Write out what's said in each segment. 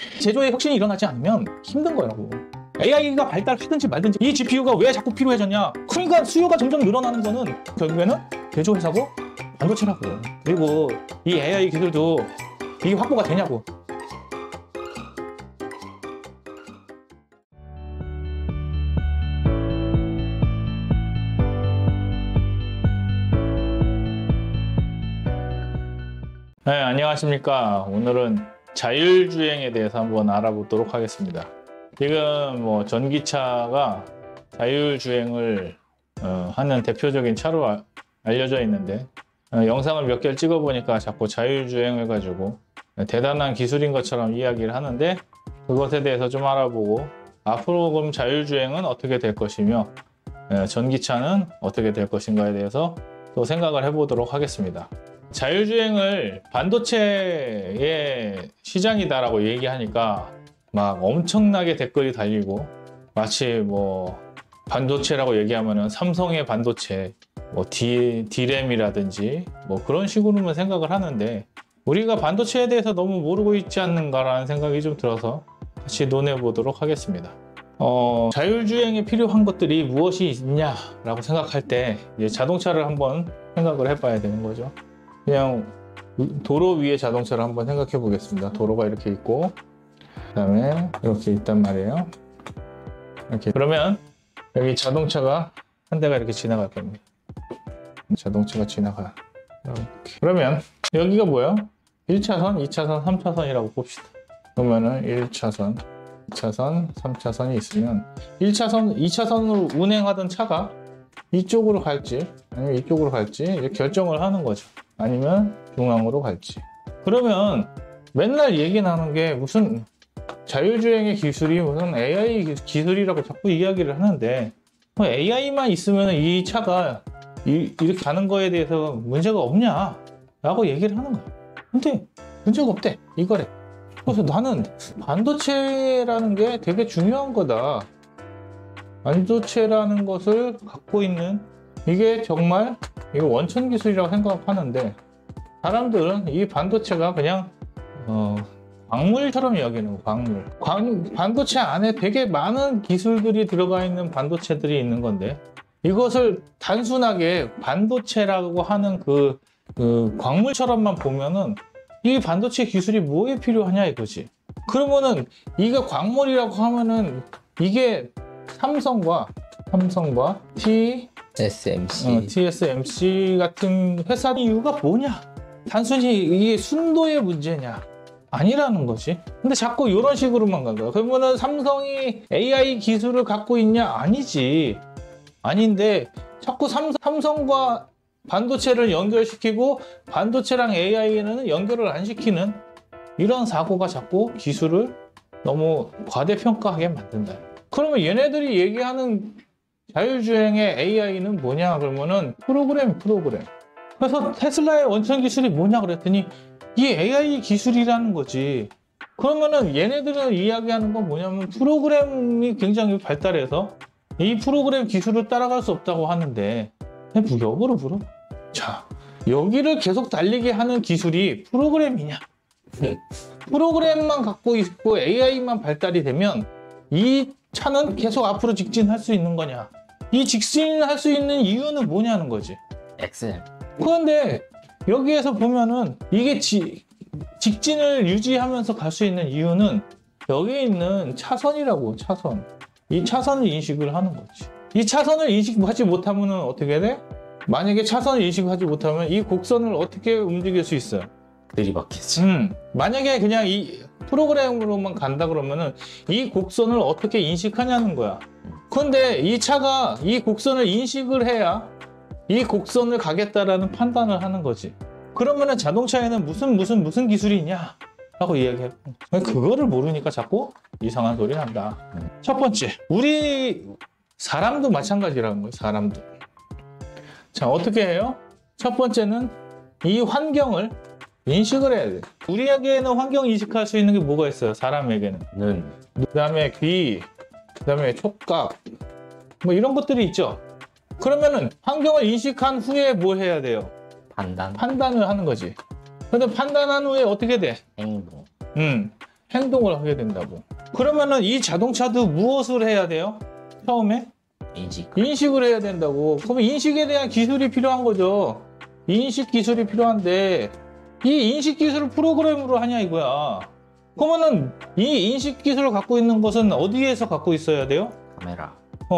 제조의 혁신이 일어나지 않으면 힘든 거라고. AI가 발달하든지 말든지 이 GPU가 왜 자꾸 필요해졌냐? 그러니까 수요가 점점 늘어나는 거는 결국에는 제조회사고 반도체라고. 그리고 이 AI 기술도 이게 확보가 되냐고. 네, 안녕하십니까. 오늘은 자율주행에 대해서 한번 알아보도록 하겠습니다. 지금 뭐 전기차가 자율주행을 하는 대표적인 차로 알려져 있는데 영상을 몇 개를 찍어 보니까 자꾸 자율주행을 가지고 대단한 기술인 것처럼 이야기를 하는데 그것에 대해서 좀 알아보고 앞으로 그럼 자율주행은 어떻게 될 것이며 전기차는 어떻게 될 것인가에 대해서 또 생각을 해보도록 하겠습니다. 자율주행을 반도체의 시장이다라고 얘기하니까 막 엄청나게 댓글이 달리고 마치 뭐 반도체라고 얘기하면은 삼성의 반도체, 뭐 D램이라든지 뭐 그런 식으로만 생각을 하는데 우리가 반도체에 대해서 너무 모르고 있지 않는가라는 생각이 좀 들어서 같이 논해 보도록 하겠습니다. 자율주행에 필요한 것들이 무엇이 있냐라고 생각할 때 이제 자동차를 한번 생각을 해봐야 되는 거죠. 그냥 도로 위의 자동차를 한번 생각해 보겠습니다. 도로가 이렇게 있고 그 다음에 이렇게 있단 말이에요. 이렇게 그러면 여기 자동차가 한 대가 이렇게 지나갈 겁니다. 자동차가 지나가 이렇게. 그러면 여기가 뭐야? 1차선, 2차선, 3차선이라고 봅시다. 그러면은 1차선, 2차선, 3차선이 있으면 1차선, 2차선으로 운행하던 차가 이쪽으로 갈지 아니면 이쪽으로 갈지 이제 결정을 하는 거죠. 아니면 중앙으로 갈지. 그러면 맨날 얘기 나누는 게 무슨 자율주행의 기술이 무슨 AI 기술이라고 자꾸 이야기를 하는데 AI만 있으면 이 차가 이렇게 가는 거에 대해서 문제가 없냐 라고 얘기를 하는 거야. 근데 문제가 없대 이거래. 그래서 나는 반도체라는 게 되게 중요한 거다. 반도체라는 것을 갖고 있는 이게 정말 이거 원천 기술이라고 생각하는데 사람들은 이 반도체가 그냥 광물처럼 여기는 광물. 반도체 안에 되게 많은 기술들이 들어가 있는 반도체들이 있는 건데 이것을 단순하게 반도체라고 하는 그 광물처럼만 보면은 이 반도체 기술이 뭐에 필요하냐 이거지. 그러면은 이게 광물이라고 하면은 이게 삼성과 TSMC 같은 회사 이유가 뭐냐? 단순히 이게 순도의 문제냐? 아니라는 거지. 근데 자꾸 이런 식으로만 간 거야. 그러면은 삼성이 AI 기술을 갖고 있냐? 아니지. 아닌데 자꾸 삼성과 반도체를 연결시키고 반도체랑 AI는 연결을 안 시키는 이런 사고가 자꾸 기술을 너무 과대평가하게 만든다. 그러면 얘네들이 얘기하는 자율주행의 AI는 뭐냐 그러면은 프로그램. 그래서 테슬라의 원천 기술이 뭐냐 그랬더니 이 AI 기술이라는 거지. 그러면은 얘네들은 이야기하는 건 뭐냐면 프로그램이 굉장히 발달해서 이 프로그램 기술을 따라갈 수 없다고 하는데 무역으로 물어. 자, 여기를 계속 달리게 하는 기술이 프로그램이냐? 프로그램만 갖고 있고 AI만 발달이 되면 이 차는 계속 앞으로 직진할 수 있는 거냐? 이 직진할 수 있는 이유는 뭐냐는 거지. 엑셀. 그런데 여기에서 보면은 이게 직진을 유지하면서 갈 수 있는 이유는 여기에 있는 차선이라고. 차선. 이 차선을 인식을 하는 거지. 이 차선을 인식하지 못하면 어떻게 돼? 만약에 차선을 인식하지 못하면 이 곡선을 어떻게 움직일 수 있어요? 내리막히지. 만약에 그냥 이 프로그램으로만 간다 그러면은 이 곡선을 어떻게 인식하냐는 거야. 그런데 이 차가 이 곡선을 인식을 해야 이 곡선을 가겠다라는 판단을 하는 거지. 그러면은 자동차에는 무슨 기술이 있냐? 라고 이야기해. 그거를 모르니까 자꾸 이상한 소리 난다. 첫 번째, 우리 사람도 마찬가지라는 거예요. 사람도. 자, 어떻게 해요? 첫 번째는 이 환경을 인식을 해야 돼. 우리에게는 환경 인식할 수 있는 게 뭐가 있어요? 사람에게는. 그 다음에 귀, 그 다음에 촉각, 뭐 이런 것들이 있죠. 그러면은 환경을 인식한 후에 뭐 해야 돼요? 판단을 하는 거지. 근데 판단한 후에 어떻게 돼? 행동. 행동을 하게 된다고. 그러면은 이 자동차도 무엇을 해야 돼요? 처음에 인식을 해야 된다고. 그러면 인식에 대한 기술이 필요한 거죠. 인식 기술이 필요한데 이 인식 기술을 프로그램으로 하냐 이거야. 그러면은 이 인식 기술을 갖고 있는 것은 어디에서 갖고 있어야 돼요? 카메라.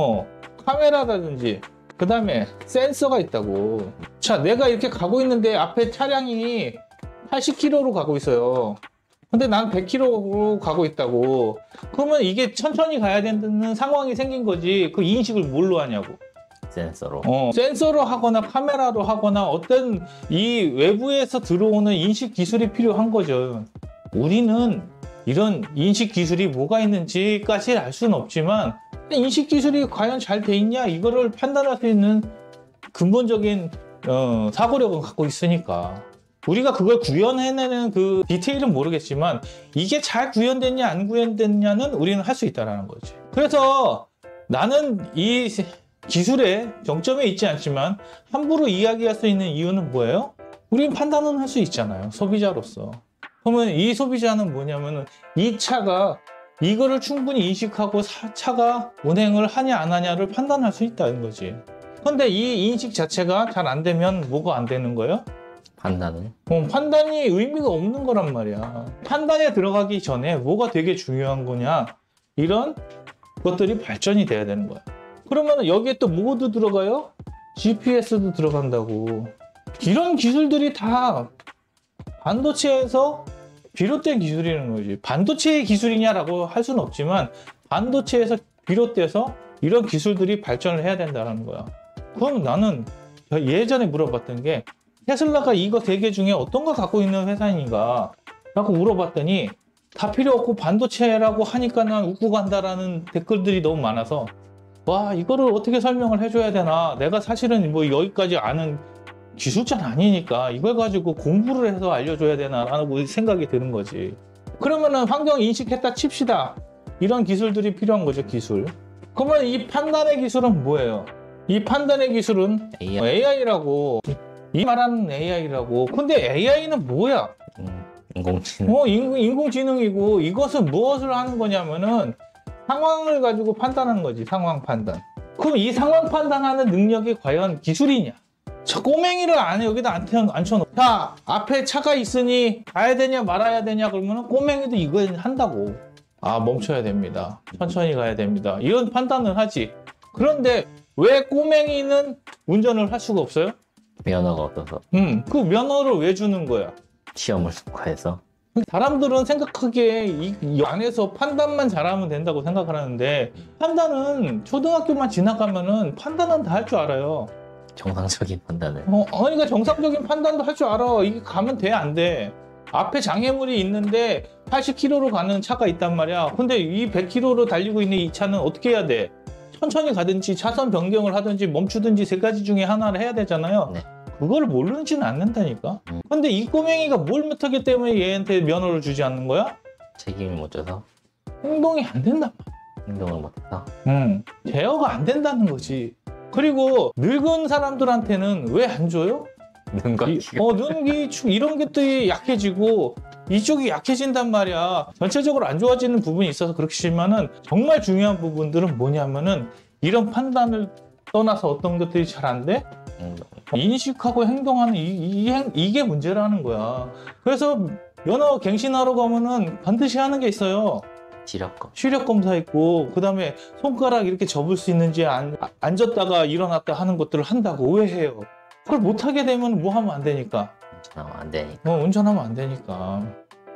카메라라든지 그 다음에 센서가 있다고. 자, 내가 이렇게 가고 있는데 앞에 차량이 80km로 가고 있어요. 근데 난 100km로 가고 있다고. 그러면 이게 천천히 가야 되는 상황이 생긴 거지. 그 인식을 뭘로 하냐고. 센서로. 센서로 하거나 카메라로 하거나 어떤 이 외부에서 들어오는 인식 기술이 필요한 거죠. 우리는 이런 인식 기술이 뭐가 있는지까지 알 수는 없지만 인식 기술이 과연 잘 돼 있냐 이거를 판단할 수 있는 근본적인 사고력은 갖고 있으니까 우리가 그걸 구현해내는 그 디테일은 모르겠지만 이게 잘 구현됐냐 안 구현됐냐는 우리는 할 수 있다는 거지. 그래서 나는 이 기술의 정점에 있지 않지만 함부로 이야기할 수 있는 이유는 뭐예요? 우리는 판단은 할 수 있잖아요. 소비자로서. 그러면 이 소비자는 뭐냐면은 이 차가 이거를 충분히 인식하고 차가 운행을 하냐 안 하냐를 판단할 수 있다는 거지. 근데 이 인식 자체가 잘 안 되면 뭐가 안 되는 거예요? 판단은? 판단이 의미가 없는 거란 말이야. 판단에 들어가기 전에 뭐가 되게 중요한 거냐 이런 것들이 발전이 돼야 되는 거야. 그러면 여기에 또 뭐도 들어가요? GPS도 들어간다고. 이런 기술들이 다 반도체에서 비롯된 기술이라는 거지. 반도체의 기술이냐라고 할 수는 없지만 반도체에서 비롯돼서 이런 기술들이 발전을 해야 된다는 거야. 그럼 나는 예전에 물어봤던 게 테슬라가 이거 세 개 중에 어떤 거 갖고 있는 회사인가 라고 물어봤더니 다 필요 없고 반도체라고 하니까 난 웃고 간다라는 댓글들이 너무 많아서 와 이거를 어떻게 설명을 해줘야 되나. 내가 사실은 뭐 여기까지 아는 기술자는 아니니까 이걸 가지고 공부를 해서 알려줘야 되나라는 생각이 드는 거지. 그러면은 환경 인식했다 칩시다. 이런 기술들이 필요한 거죠, 기술. 그러면 이 판단의 기술은 뭐예요? 이 판단의 기술은 AI라고. 이 말하는 AI라고. 근데 AI는 뭐야? 인공지능. 인공지능이고 이것은 무엇을 하는 거냐면은 상황을 가지고 판단하는 거지. 상황 판단. 그럼 이 상황 판단하는 능력이 과연 기술이냐? 저 꼬맹이를 안에 여기다 앉혀놓고 자 앞에 차가 있으니 가야 되냐 말아야 되냐 그러면 꼬맹이도 이거 한다고. 아 멈춰야 됩니다. 천천히 가야 됩니다. 이런 판단을 하지. 그런데 왜 꼬맹이는 운전을 할 수가 없어요? 면허가 없어서. 그 면허를 왜 주는 거야? 시험을 통과해서. 사람들은 생각하기에 이 안에서 판단만 잘하면 된다고 생각을 하는데 판단은 초등학교만 지나가면은 판단은 다 할 줄 알아요. 정상적인 판단을. 그러니까 정상적인 판단도 할 줄 알아. 이게 가면 돼, 안 돼? 앞에 장애물이 있는데 80km로 가는 차가 있단 말이야. 근데 이 100km로 달리고 있는 이 차는 어떻게 해야 돼? 천천히 가든지 차선 변경을 하든지 멈추든지 세 가지 중에 하나를 해야 되잖아요. 네. 그걸 모르지는 않는다니까. 근데 이 꼬맹이가 뭘 못하기 때문에 얘한테 면허를 주지 않는 거야? 책임을 못 져서 행동이 안 된단 행동을 못해서. 말이야. 제어가 안 된다는 거지. 그리고 늙은 사람들한테는 왜 안 줘요? 눈과 귀가. 눈기 이런 것들이 약해지고 이쪽이 약해진단 말이야. 전체적으로 안 좋아지는 부분이 있어서 그렇지만은 정말 중요한 부분들은 뭐냐면은 이런 판단을 떠나서 어떤 것들이 잘 안 돼? 인식하고 행동하는 이게 문제라는 거야. 그래서 면허 갱신하러 가면은 반드시 하는 게 있어요. 시력 검사 있고 그다음에 손가락 이렇게 접을 수 있는지 앉았다가 일어났다 하는 것들을 한다고. 왜 해요? 그걸 못하게 되면 뭐 하면 안 되니까. 운전하면 안 되니까. 운전하면 안 되니까.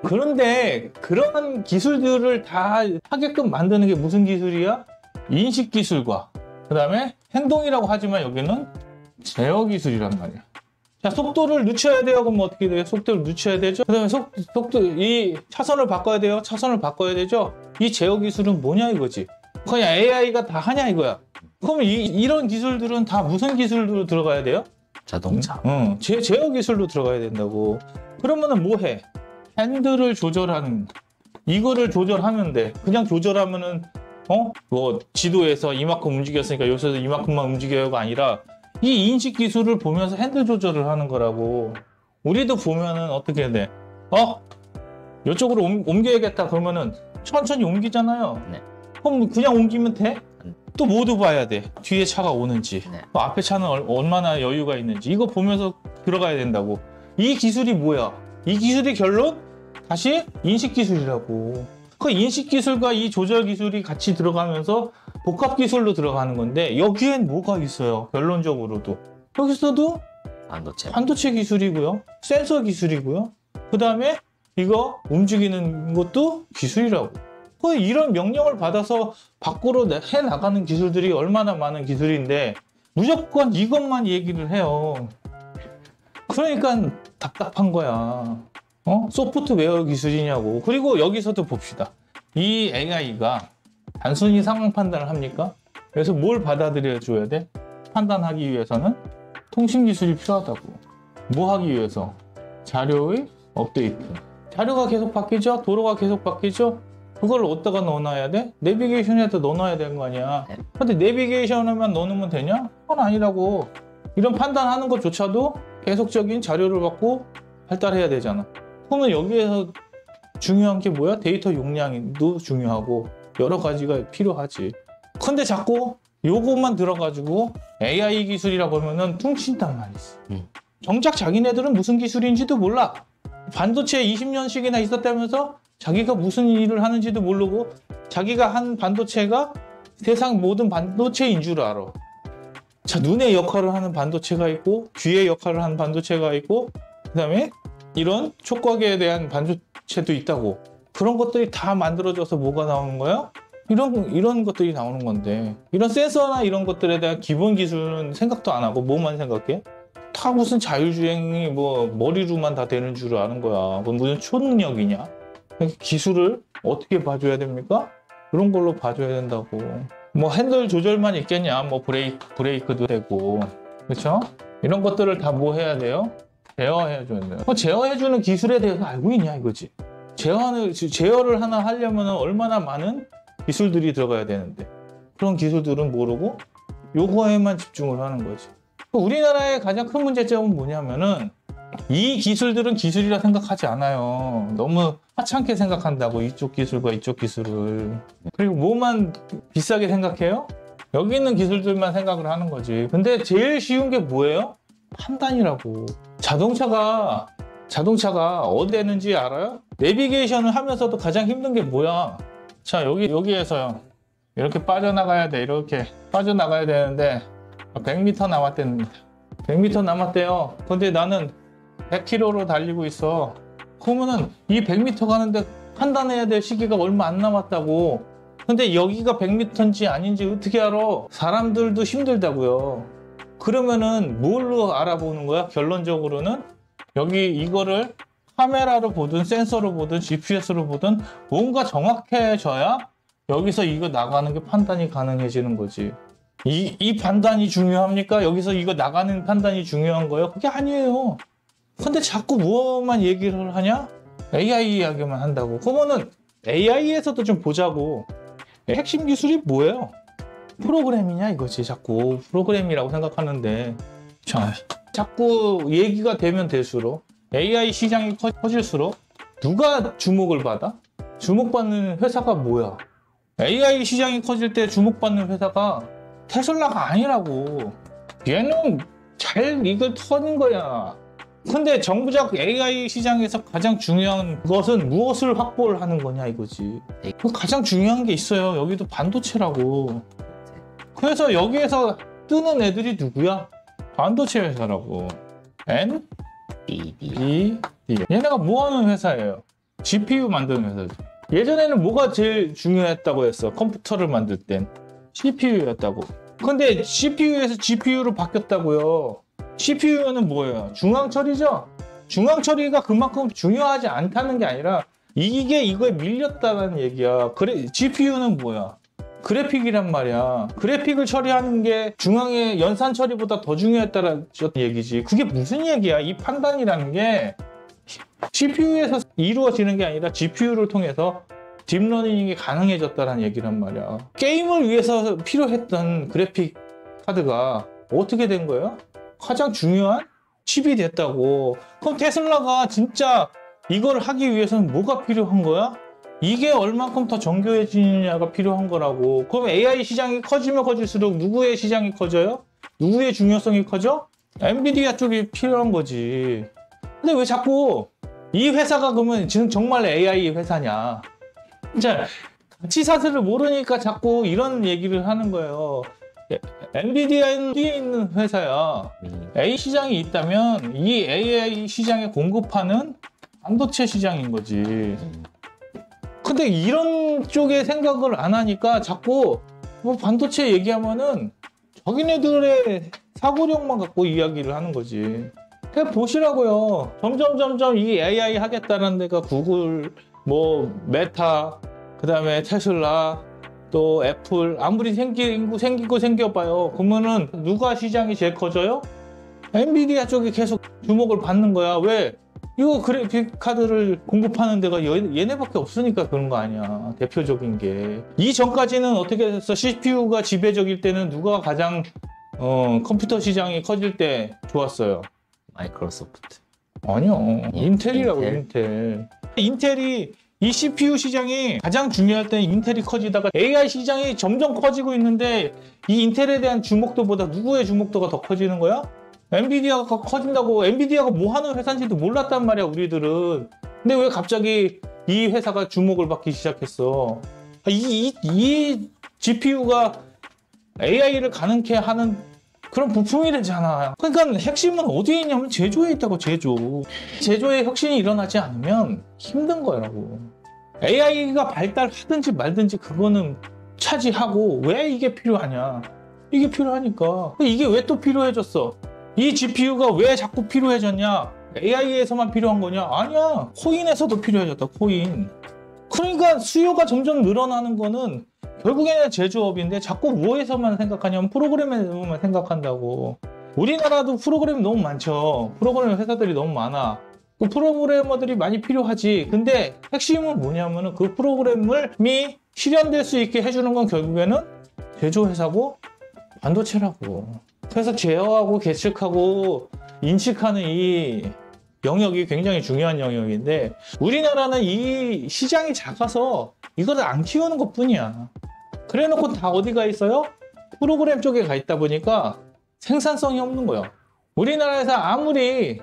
그런데 그런 기술들을 다 하게끔 만드는 게 무슨 기술이야? 인식 기술과 그다음에 행동이라고 하지만 여기는 제어 기술이란 말이야. 자, 속도를 늦춰야 돼요. 그럼 어떻게 돼요? 속도를 늦춰야 되죠. 그다음에 속도 이 차선을 바꿔야 돼요. 차선을 바꿔야 되죠. 이 제어 기술은 뭐냐 이거지. 그냥 AI가 다 하냐 이거야. 그러면 이런 기술들은 다 무슨 기술로 들어가야 돼요? 자동차. 제어 기술로 들어가야 된다고. 그러면은 뭐 해? 핸들을 조절하는 이거를 조절하면 돼. 그냥 조절하면은 뭐 지도에서 이만큼 움직였으니까 여기서 이만큼만 움직여요가 아니라 이 인식 기술을 보면서 핸들 조절을 하는 거라고. 우리도 보면은 어떻게 돼? 이쪽으로 옮겨야겠다 그러면은 천천히 옮기잖아요. 네. 그럼 그냥 옮기면 돼? 또 모두 봐야 돼. 뒤에 차가 오는지, 네. 또 앞에 차는 얼마나 여유가 있는지 이거 보면서 들어가야 된다고. 이 기술이 뭐야? 이 기술의 결론? 다시 인식 기술이라고. 그 인식 기술과 이 조절 기술이 같이 들어가면서 복합 기술로 들어가는 건데 여기엔 뭐가 있어요? 결론적으로도 여기서도 반도체 기술이고요, 센서 기술이고요, 그 다음에 이거 움직이는 것도 기술이라고. 이런 명령을 받아서 밖으로 해 나가는 기술들이 얼마나 많은 기술인데 무조건 이것만 얘기를 해요. 그러니까 답답한 거야. 소프트웨어 기술이냐고. 그리고 여기서도 봅시다. 이 AI가 단순히 상황 판단을 합니까? 그래서 뭘 받아들여 줘야 돼? 판단하기 위해서는 통신 기술이 필요하다고. 뭐 하기 위해서? 자료의 업데이트. 자료가 계속 바뀌죠? 도로가 계속 바뀌죠? 그걸 어디다가 넣어놔야 돼? 내비게이션에다 넣어놔야 되는 거 아니야. 근데 내비게이션에만 넣어놓으면 되냐? 그건 아니라고. 이런 판단하는 것조차도 계속적인 자료를 받고 발달해야 되잖아. 그러면 여기에서 중요한 게 뭐야? 데이터 용량도 중요하고 여러 가지가 필요하지. 근데 자꾸 요것만 들어가지고 AI 기술이라고 하면은 퉁친단 말이지. 정작 자기네들은 무슨 기술인지도 몰라. 반도체 20년씩이나 있었다면서 자기가 무슨 일을 하는지도 모르고 자기가 한 반도체가 세상 모든 반도체인 줄 알아. 자, 눈의 역할을 하는 반도체가 있고 귀의 역할을 하는 반도체가 있고 그 다음에 이런 촉각에 대한 반도체도 있다고. 그런 것들이 다 만들어져서 뭐가 나오는 거야? 이런 것들이 나오는 건데 이런 센서나 이런 것들에 대한 기본 기술은 생각도 안 하고 뭐만 생각해? 다 무슨 자율주행이 뭐 머리로만 다 되는 줄 아는 거야. 그건 무슨 초능력이냐? 기술을 어떻게 봐줘야 됩니까? 그런 걸로 봐줘야 된다고. 뭐 핸들 조절만 있겠냐? 뭐 브레이크도 되고, 그렇죠? 이런 것들을 다 뭐 해야 돼요? 제어해줘야 돼요. 제어해주는 기술에 대해서 알고 있냐 이거지. 제어를 하나 하려면 얼마나 많은 기술들이 들어가야 되는데 그런 기술들은 모르고 요거에만 집중을 하는 거지. 우리나라의 가장 큰 문제점은 뭐냐면은 이 기술들은 기술이라 생각하지 않아요. 너무 하찮게 생각한다고 이쪽 기술과 이쪽 기술을. 그리고 뭐만 비싸게 생각해요? 여기 있는 기술들만 생각을 하는 거지. 근데 제일 쉬운 게 뭐예요? 판단이라고. 자동차가 어디 있는지 알아요? 내비게이션을 하면서도 가장 힘든 게 뭐야? 자, 여기에서요. 이렇게 빠져나가야 돼. 이렇게 빠져나가야 되는데 100m 남았답니다. 100m 남았대요. 근데 나는 100km로 달리고 있어. 그러면은 이 100m 가는데 판단해야 될 시기가 얼마 안 남았다고. 근데 여기가 100m인지 아닌지 어떻게 알아? 사람들도 힘들다고요. 그러면은 뭘로 알아보는 거야? 결론적으로는 여기 이거를 카메라로 보든 센서로 보든 GPS로 보든 뭔가 정확해져야 여기서 이거 나가는 게 판단이 가능해지는 거지. 이 판단이 중요합니까? 여기서 이거 나가는 판단이 중요한 거예요? 그게 아니에요. 근데 자꾸 무엇만 얘기를 하냐? AI 이야기만 한다고. 그러면은 AI에서도 좀 보자고. 핵심 기술이 뭐예요? 프로그램이냐 이거지. 자꾸 프로그램이라고 생각하는데 자, 자꾸 얘기가 되면 될수록 AI 시장이 커질수록 누가 주목을 받아? 주목받는 회사가 뭐야? AI 시장이 커질 때 주목받는 회사가 테슬라가 아니라고. 얘는 잘 이걸 터는 거야. 근데 정부적 AI 시장에서 가장 중요한 것은 무엇을 확보를 하는 거냐 이거지. 가장 중요한 게 있어요. 여기도 반도체라고. 그래서 여기에서 뜨는 애들이 누구야? 반도체 회사라고. NVIDIA. 얘네가 뭐 하는 회사예요? GPU 만드는 회사죠. 예전에는 뭐가 제일 중요했다고 했어? 컴퓨터를 만들 땐 CPU였다고. 근데 CPU에서 GPU로 바뀌었다고요. CPU는 뭐예요? 중앙처리죠? 중앙처리가 그만큼 중요하지 않다는 게 아니라 이게 이거에 밀렸다는 얘기야. 그래, GPU는 뭐야? 그래픽이란 말이야. 그래픽을 처리하는 게 중앙의 연산 처리보다 더 중요했다는 얘기지. 그게 무슨 얘기야? 이 판단이라는 게 CPU에서 이루어지는 게 아니라 GPU를 통해서 딥러닝이 가능해졌다는 얘기란 말이야. 게임을 위해서 필요했던 그래픽 카드가 어떻게 된 거예요? 가장 중요한 칩이 됐다고. 그럼 테슬라가 진짜 이걸 하기 위해서는 뭐가 필요한 거야? 이게 얼만큼 더 정교해지느냐가 필요한 거라고. 그럼 AI 시장이 커지면 커질수록 누구의 시장이 커져요? 누구의 중요성이 커져? 엔비디아 쪽이 필요한 거지. 근데 왜 자꾸 이 회사가 그러면 지금 정말 AI 회사냐? 자, 가치 사슬을 모르니까 자꾸 이런 얘기를 하는 거예요. 엔비디아는 뒤에 있는 회사야. A 시장이 있다면 이 AI 시장에 공급하는 반도체 시장인 거지. 근데 이런 쪽에 생각을 안 하니까 자꾸 뭐 반도체 얘기하면은 자기네들의 사고력만 갖고 이야기를 하는 거지. 그냥 보시라고요. 점점 이 AI 하겠다는 데가 구글, 뭐 메타, 그다음에 테슬라, 또 애플 아무리 생기고 생겨봐요. 그러면은 누가 시장이 제일 커져요? 엔비디아 쪽이 계속 주목을 받는 거야. 왜? 이거 그래픽 카드를 공급하는 데가 얘네밖에 없으니까 그런 거 아니야. 대표적인 게. 이전까지는 어떻게 됐어? CPU가 지배적일 때는 누가 가장 컴퓨터 시장이 커질 때 좋았어요? 마이크로소프트. 아니요. 인텔이라고, 인텔. 인텔이 이 CPU 시장이 가장 중요할 때 인텔이 커지다가 AI 시장이 점점 커지고 있는데 이 인텔에 대한 주목도보다 누구의 주목도가 더 커지는 거야? 엔비디아가 커진다고. 엔비디아가 뭐 하는 회사인지도 몰랐단 말이야, 우리들은. 근데 왜 갑자기 이 회사가 주목을 받기 시작했어? 이 GPU가 AI를 가능케 하는 그런 부품이 되잖아. 그러니까 핵심은 어디에 있냐면 제조에 있다고. 제조에 혁신이 일어나지 않으면 힘든 거라고. AI가 발달하든지 말든지 그거는 차지하고, 왜 이게 필요하냐? 이게 필요하니까. 이게 왜 또 필요해졌어? 이 GPU가 왜 자꾸 필요해졌냐? AI에서만 필요한 거냐? 아니야. 코인에서도 필요해졌다. 코인. 그러니까 수요가 점점 늘어나는 거는 결국에는 제조업인데 자꾸 뭐에서만 생각하냐면 프로그램에서만 생각한다고. 우리나라도 프로그램이 너무 많죠. 프로그램 회사들이 너무 많아. 그 프로그래머들이 많이 필요하지. 근데 핵심은 뭐냐면은 그 프로그램이 실현될 수 있게 해주는 건 결국에는 제조회사고 반도체라고. 그래서 제어하고 계측하고 인식하는 이 영역이 굉장히 중요한 영역인데 우리나라는 이 시장이 작아서 이거를 안 키우는 것 뿐이야. 그래 놓고 다 어디가 있어요? 프로그램 쪽에 가 있다 보니까 생산성이 없는 거야. 우리나라에서 아무리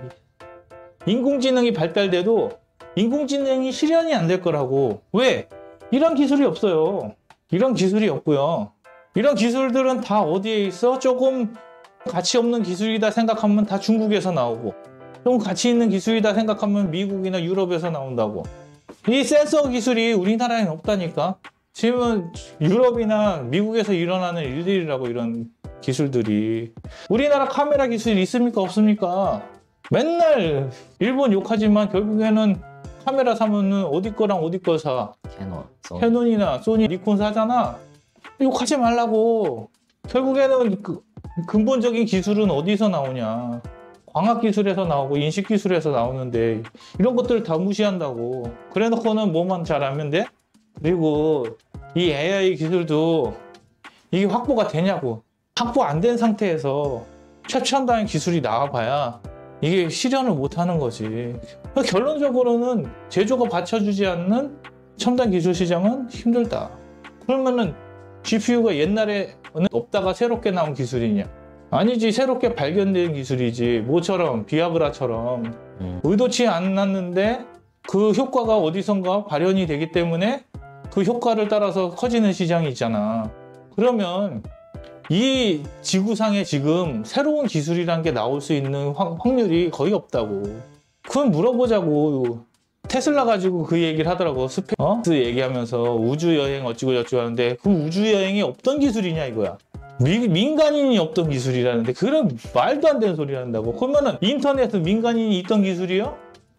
인공지능이 발달돼도 인공지능이 실현이 안 될 거라고. 왜? 이런 기술이 없어요. 이런 기술이 없고요. 이런 기술들은 다 어디에 있어? 조금 가치 없는 기술이다 생각하면 다 중국에서 나오고, 좀 가치 있는 기술이다 생각하면 미국이나 유럽에서 나온다고. 이 센서 기술이 우리나라에는 없다니까. 지금은 유럽이나 미국에서 일어나는 일들이라고, 이런 기술들이. 우리나라 카메라 기술이 있습니까? 없습니까? 맨날 일본 욕하지만 결국에는 카메라 사면은 어디 거랑 어디 거 사? 캐논이나 소니, 니콘 사잖아. 욕하지 말라고. 결국에는 근본적인 기술은 어디서 나오냐? 광학기술에서 나오고 인식기술에서 나오는데 이런 것들을 다 무시한다고. 그래 놓고는 뭐만 잘하면 돼? 그리고 이 AI 기술도 이게 확보가 되냐고. 확보 안 된 상태에서 최첨단의 기술이 나와봐야 이게 실현을 못하는 거지. 결론적으로는 제조가 받쳐주지 않는 첨단 기술 시장은 힘들다. 그러면은 GPU가 옛날에 없다가 새롭게 나온 기술이냐? 아니지. 새롭게 발견된 기술이지. 뭐처럼 비아그라처럼 의도치 않았는데 그 효과가 어디선가 발현이 되기 때문에 그 효과를 따라서 커지는 시장이 있잖아. 그러면 이 지구상에 지금 새로운 기술이란 게 나올 수 있는 확률이 거의 없다고. 그건 물어보자고. 테슬라 가지고 그 얘기를 하더라고. 스페이스 얘기하면서 우주여행 어찌고 저찌고 하는데 그 우주여행이 없던 기술이냐 이거야. 민간인이 없던 기술이라는데 그런 말도 안 되는 소리 한다고. 그러면은 인터넷은 민간인이 있던 기술이요?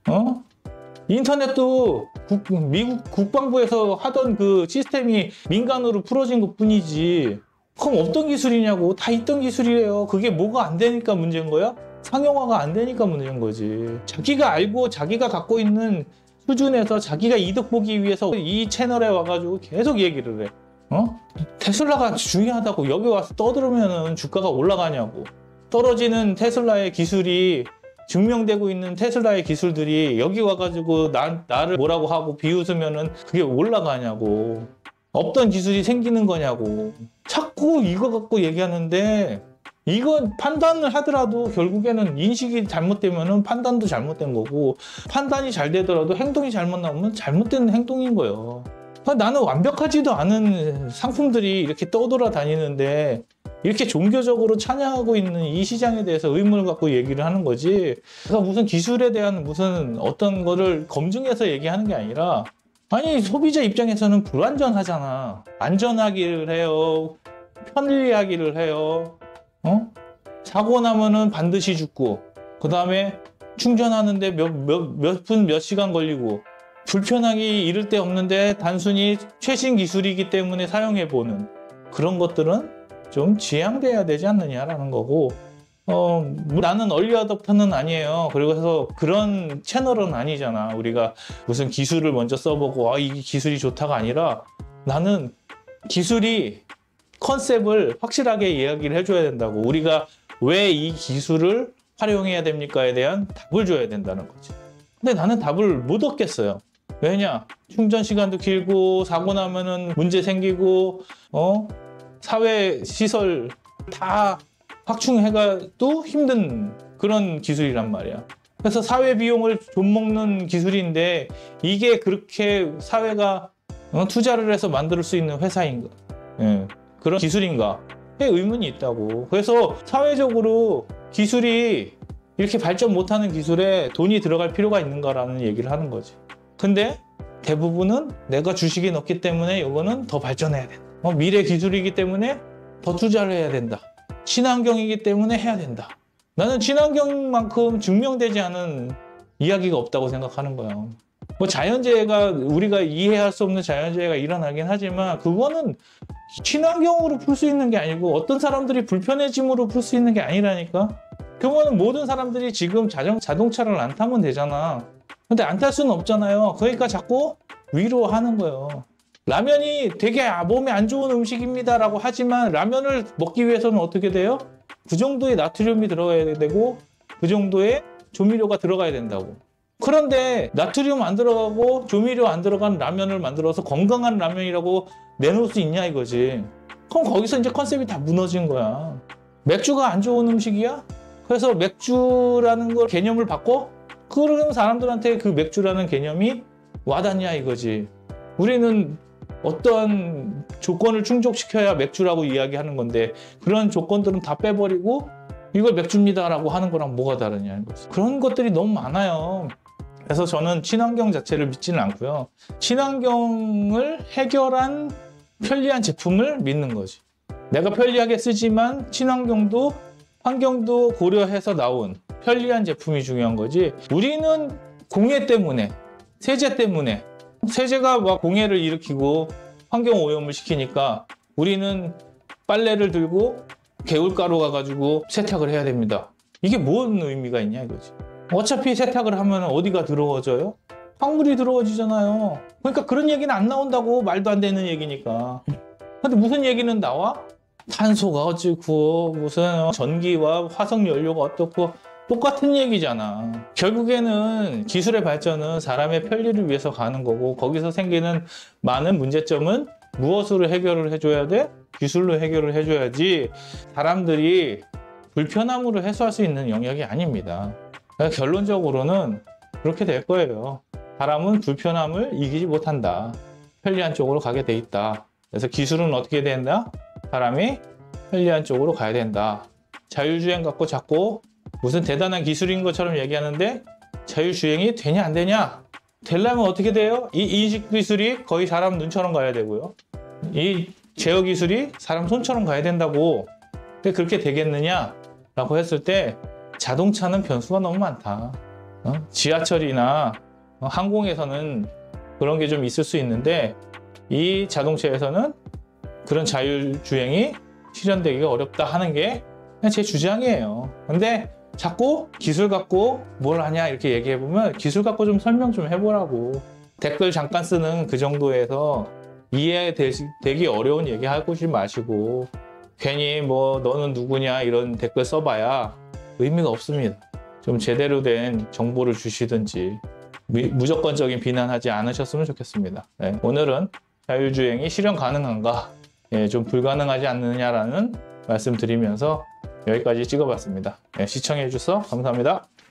인터넷도 미국 국방부에서 하던 그 시스템이 민간으로 풀어진 것 뿐이지. 그럼 없던 기술이냐고. 다 있던 기술이에요. 그게 뭐가 안 되니까 문제인 거야? 상용화가 안 되니까 문제인 거지. 자기가 알고 자기가 갖고 있는 수준에서 자기가 이득 보기 위해서 이 채널에 와가지고 계속 얘기를 해. 테슬라가 중요하다고 여기 와서 떠들으면 주가가 올라가냐고. 떨어지는 테슬라의 기술이 증명되고 있는 테슬라의 기술들이 여기 와가지고 나를 뭐라고 하고 비웃으면은 그게 올라가냐고. 없던 기술이 생기는 거냐고. 자꾸 이거 갖고 얘기하는데 이건 판단을 하더라도 결국에는 인식이 잘못되면은 판단도 잘못된 거고 판단이 잘 되더라도 행동이 잘못 나오면 잘못된 행동인 거예요. 나는 완벽하지도 않은 상품들이 이렇게 떠돌아다니는데 이렇게 종교적으로 찬양하고 있는 이 시장에 대해서 의문을 갖고 얘기를 하는 거지. 그래서 무슨 기술에 대한 무슨 어떤 거를 검증해서 얘기하는 게 아니라 아니 소비자 입장에서는 불안전하잖아. 안전하기를 해요. 편리하기를 해요. 사고 나면은 반드시 죽고 그 다음에 충전하는데 몇 분 몇 시간 걸리고 불편하기 이를 데 없는데 단순히 최신 기술이기 때문에 사용해보는 그런 것들은 좀 지양돼야 되지 않느냐라는 거고 나는 얼리 어댑터는 아니에요. 그리고 해서 그런 채널은 아니잖아. 우리가 무슨 기술을 먼저 써보고 이 기술이 좋다가 아니라 나는 기술이 컨셉을 확실하게 이야기를 해줘야 된다고. 우리가 왜 이 기술을 활용해야 됩니까에 대한 답을 줘야 된다는 거지. 근데 나는 답을 못 얻겠어요. 왜냐? 충전 시간도 길고 사고 나면은 문제 생기고 사회 시설 다 확충해가도 힘든 그런 기술이란 말이야. 그래서 사회 비용을 좀 먹는 기술인데 이게 그렇게 사회가 투자를 해서 만들 수 있는 회사인가? 그런 기술인가? 의문이 있다고. 그래서 사회적으로 기술이 이렇게 발전 못하는 기술에 돈이 들어갈 필요가 있는가라는 얘기를 하는 거지. 근데 대부분은 내가 주식에 넣기 때문에 이거는 더 발전해야 된다. 미래 기술이기 때문에 더 투자를 해야 된다. 친환경이기 때문에 해야 된다. 나는 친환경만큼 증명되지 않은 이야기가 없다고 생각하는 거야. 자연재해가 우리가 이해할 수 없는 자연재해가 일어나긴 하지만 그거는 친환경으로 풀 수 있는 게 아니고 어떤 사람들이 불편해짐으로 풀 수 있는 게 아니라니까. 그거는 모든 사람들이 지금 자동차를 안 타면 되잖아. 근데 안 탈 수는 없잖아요. 그러니까 자꾸 위로하는 거예요. 라면이 되게 몸에 안 좋은 음식입니다라고 하지만 라면을 먹기 위해서는 어떻게 돼요? 그 정도의 나트륨이 들어가야 되고 그 정도의 조미료가 들어가야 된다고. 그런데 나트륨 안 들어가고 조미료 안 들어간 라면을 만들어서 건강한 라면이라고 내놓을 수 있냐 이거지. 그럼 거기서 이제 컨셉이 다 무너진 거야. 맥주가 안 좋은 음식이야? 그래서 맥주라는 걸 개념을 바꿔? 그러면 사람들한테 그 맥주라는 개념이 와닿냐 이거지. 우리는 어떠한 조건을 충족시켜야 맥주라고 이야기하는 건데 그런 조건들은 다 빼버리고 이걸 맥주입니다라고 하는 거랑 뭐가 다르냐 이거지. 그런 것들이 너무 많아요. 그래서 저는 친환경 자체를 믿지는 않고요. 친환경을 해결한 편리한 제품을 믿는 거지. 내가 편리하게 쓰지만 친환경도 환경도 고려해서 나온 편리한 제품이 중요한 거지. 우리는 공해 때문에, 세제 때문에 세제가 막 공해를 일으키고 환경 오염을 시키니까 우리는 빨래를 들고 개울가로 가가지고 세탁을 해야 됩니다. 이게 뭔 의미가 있냐 이거지. 어차피 세탁을 하면 어디가 더러워져요? 황물이 더러워지잖아요. 그러니까 그런 얘기는 안 나온다고. 말도 안 되는 얘기니까. 근데 무슨 얘기는 나와? 탄소가 어찌고 무슨 전기와 화석 연료가 어떻고 똑같은 얘기잖아. 결국에는 기술의 발전은 사람의 편리를 위해서 가는 거고 거기서 생기는 많은 문제점은 무엇으로 해결을 해줘야 돼? 기술로 해결을 해줘야지 사람들이 불편함으로 해소할 수 있는 영역이 아닙니다. 그러니까 결론적으로는 그렇게 될 거예요. 사람은 불편함을 이기지 못한다. 편리한 쪽으로 가게 돼 있다. 그래서 기술은 어떻게 된다? 사람이 편리한 쪽으로 가야 된다. 자율주행 갖고 자꾸 무슨 대단한 기술인 것처럼 얘기하는데 자율주행이 되냐 안 되냐? 되려면 어떻게 돼요? 이 인식 기술이 거의 사람 눈처럼 가야 되고요. 이 제어 기술이 사람 손처럼 가야 된다고. 근데 그렇게 되겠느냐라고 했을 때 자동차는 변수가 너무 많다. 지하철이나 항공에서는 그런 게 좀 있을 수 있는데 이 자동차에서는 그런 자율주행이 실현되기가 어렵다 하는 게 그냥 제 주장이에요. 근데 자꾸 기술 갖고 뭘 하냐 이렇게 얘기해보면 기술 갖고 좀 설명 좀 해보라고. 댓글 잠깐 쓰는 그 정도에서 이해되기 어려운 얘기 하지 마시고 괜히 뭐 너는 누구냐 이런 댓글 써봐야 의미가 없습니다. 좀 제대로 된 정보를 주시든지 무조건적인 비난하지 않으셨으면 좋겠습니다. 네, 오늘은 자율주행이 실현 가능한가, 좀 불가능하지 않느냐라는 말씀 드리면서 여기까지 찍어봤습니다. 시청해 주셔서 감사합니다.